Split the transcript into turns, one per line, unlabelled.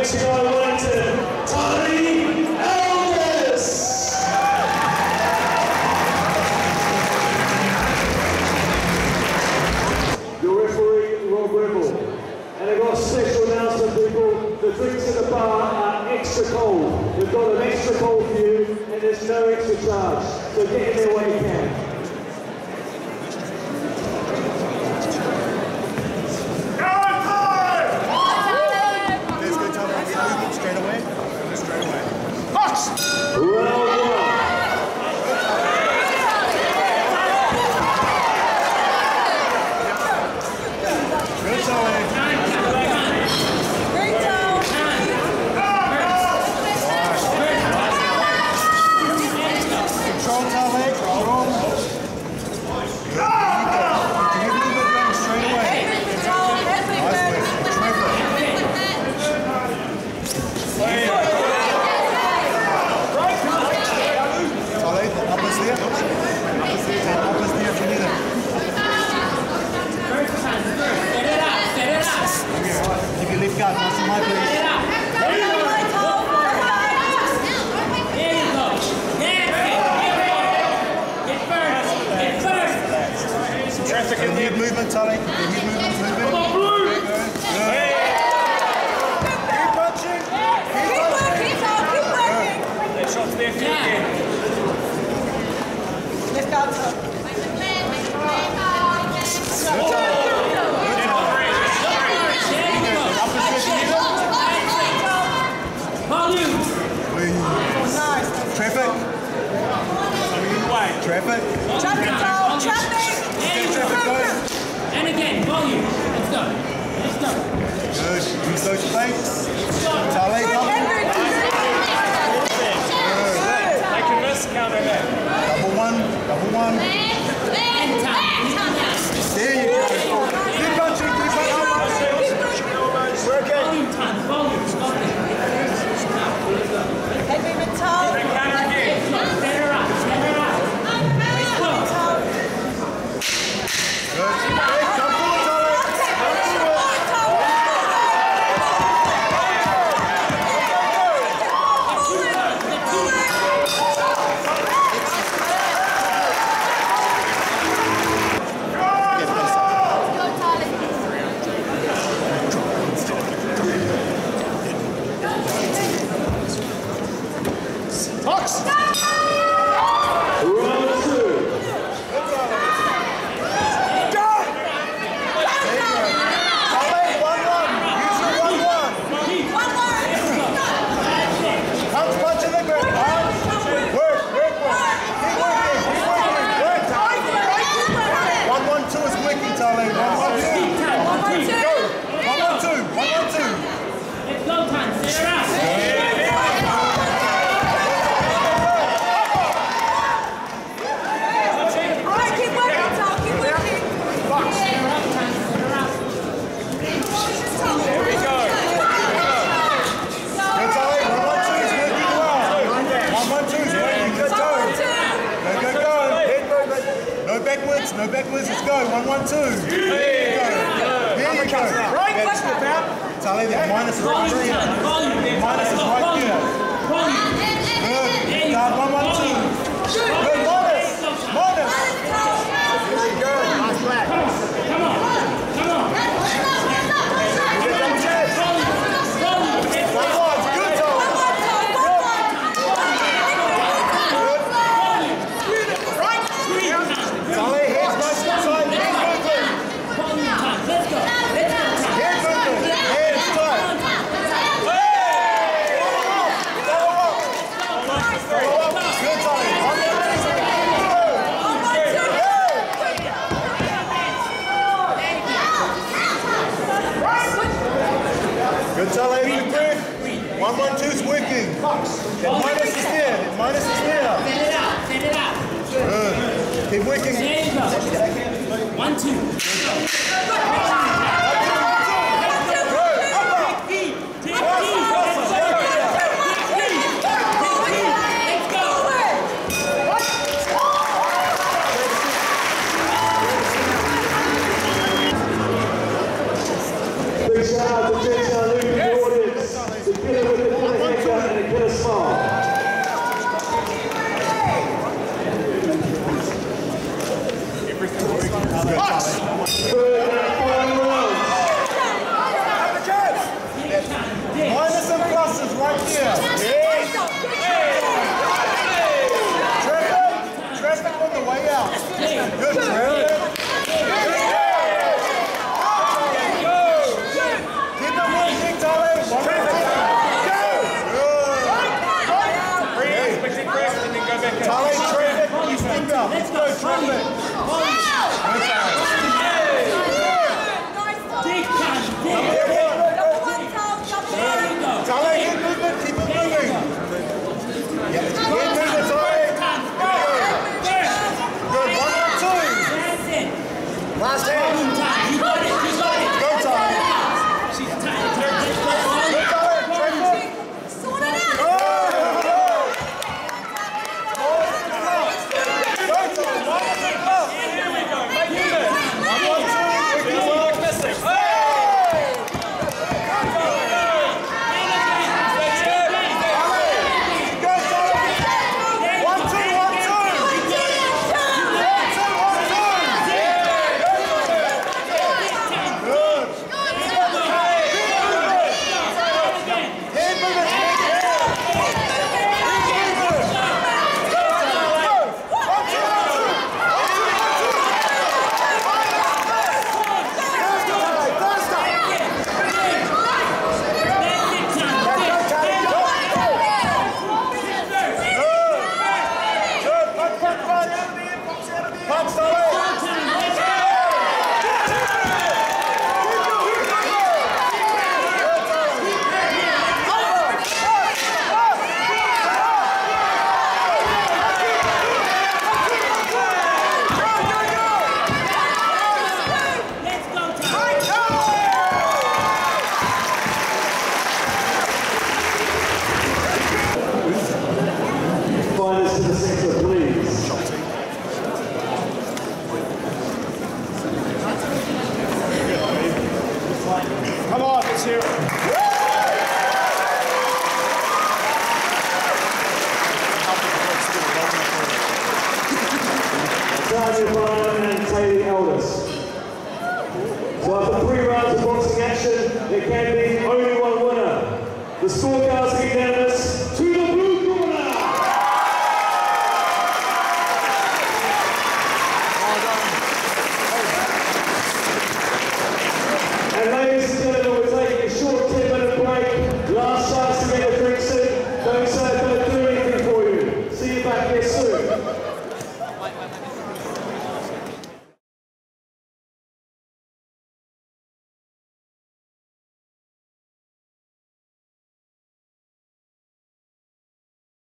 Mexico, Wellington, Tony Elders. Your referee, Rob Rebel. And I've got a special announcement, people. The drinks at the bar are extra cold. We've got an extra cold for you, and there's no extra charge. So get in there when you can.
Head movement, Tully. Head movement. Come on, Blue! Hey. Keep punching. Keep working. That shot's there for you again.
Let's go, Tully.
Traffic. Traffic.
And again, volume. Let's go. Let's go.
Good. Use those flanks. Tully,
They can miss, counter that.
double one. There you go. Keep punching. Working.
Volume time. Volume. Stop it.
Head movement, Tully.
Counter again.
Set her up. Let's go.
Come forward, Tully. No backwards, let's go. 1, 1, 2. There you go. There you go. Right. Tully, the minus is right here. Minus is right here. Good. Guard 1, 1, 2. Good. Minus. There you go. Nice black. Come on. Good, Tully. Good breath. 1, 1, 2 is working. The minus is there. The minus is there.
Set it up.
Good. Keep working.
There you go. 1, 2.
Big shout out to Jason Luke in the audience.
right here. Traffic on the way out. Good, Trevor. Keep it moving, Tolly. Tolly, traffic, you stand up. Let's go, traffic. Tolly, good movement, keep it moving. Good movement, Tolly. Good, 1 more, 2. Last hand.
You got it.
Go, Tolly.
She's tight.
Good, Tolly, traffic.
Finalists to the centre, please.
Come on, let's hear it.
Tanya Bryan and Taylor Elders. So after 3 rounds of boxing action, there can be only one winner. The scorecards are unanimous. 2